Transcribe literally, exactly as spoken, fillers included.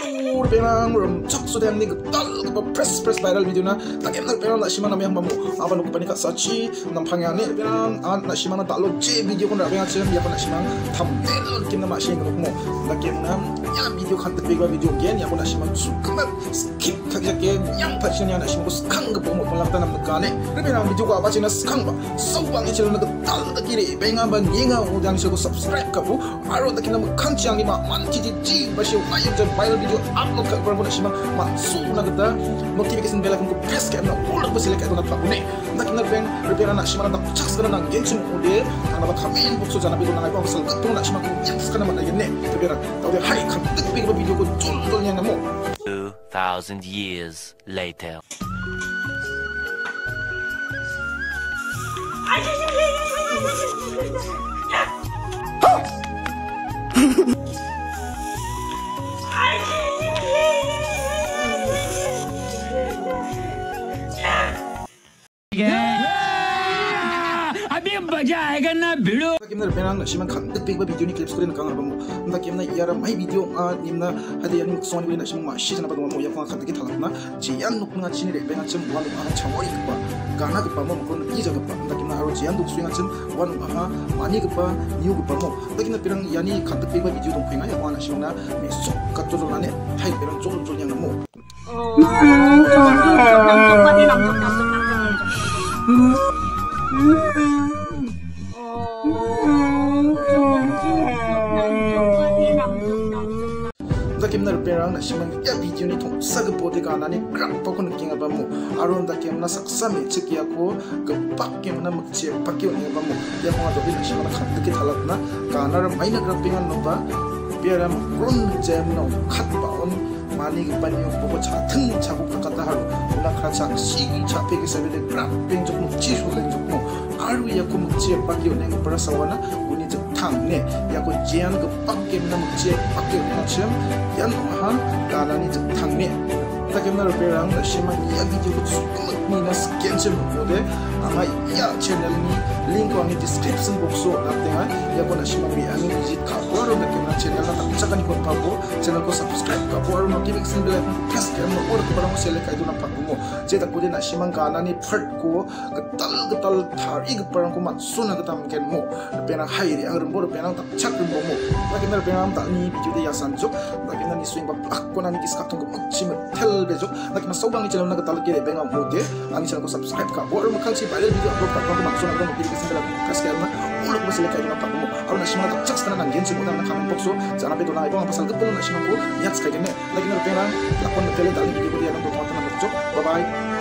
ur penang rum chok so dang ni tal ko press press viral video na takem na penang na shima na mehang mamu aba no company ka sachi nam phangya ne penang an na shima na talo je video kon ra penang chem ya kon na shima thumbnail kim na ma shing ko mo na kem na ya video khan te big video gen ya kon na shima su kama skip ka ja ke yang passion ya na shima ko skang ko mo kon la ta nam ka ne re penang video ko aba china skang ba so bang i chelo na tal da kiri penga ban yenga o dang se ko subscribe ka bu aro da kinam khan chiang ni ma man ji ji ji ba shi wa yin viral video upload ka ko na shima ma su na ka notification bell ko press ka na all ko select ka na pa ne na kinam ben repera na shima na chaks ka na gen chim ko de na ba khamin box so jana video na ko sal ka to na shima ko yes ka na ma na ne repera ta de hai khan dik big video ko jul jul nya mo two thousand years later. अभी मजा आएगा ना भिड़ो Kim na penang shima khan dik big video ni clips ko rin kang arbamu na kim na yara mai video a nimna hadi yan song ni na shima ma shi na ba mo ya khan dik thalak na jian nuk nga chini re penang chim wan ma chawoi ba gana ga pa mo ko ni jaga pa na kim na aro jian duk swing chim wan ma mani ga pa new ga pa mo na kim na penang yani khan dik big video dong phenga ya wan na shima na mi so ka to na ne hai penang chol chol yang mo Dakim na perang na shimang ya video ni thong sag bode ka na ni gram pa ko nking ba mo aron dakim na saksa me chikya ko ka pakke na mukche pakke ni ba mo ya ko do na shimang khat ke thalat na ka na ra mai na gram pingan no ba peram ron jam no khat ba on mani ge pan yo ko cha thung cha ko ka ta haru na kha cha si cha pe ke se de gram ping jok no chi so le jok mo aru ya ko mukche pakke ni ba ra sawana uni jok thang ne ya ko jian ko pakke na mukche pakke ni chem yan ha kana ni jok thang ne ta ke na ro perang na shima ya video ko su ni na scan chem mo de ama ya channel ni link ko ni description box so na te ha ya ko na shima mi ani visit ka ko ro na ke na channel na ta ka ni ko pa ko channel ko subscribe ka ko ro notification bell ko press ka mo or ko ba mo select ka do na pa mo je ta ko de na shima kana ni phart ko ka tal ka tal thar ig parang ko man su na ka tam ken mo pe na hai ri ang ro pe na ta chak ro mo ta ke na pe na ta ni video de ya san jok ta ke na ni swing ba plak ko na ni kis ka tong ko chim tel be jok na ke na so bang ni channel na ka tal ke be nga mo de ang channel ko subscribe ka or mo khang si viral video upload pa ko man su na ko notification bell ko press ka na ulok mo select ka do na pa mo aro na shima ka chak na nang gen chim na comment box so jana be do na ibang pasal ko na shima ko yats ka ke ne lagi na pe na la kon na tele dal video ko ya na to ta na jok bye bye